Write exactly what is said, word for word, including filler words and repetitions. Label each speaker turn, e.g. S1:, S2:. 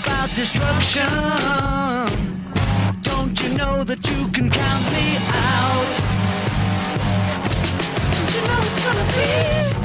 S1: about destruction. Don't you know that you can count me out? Don't you know it's gonna be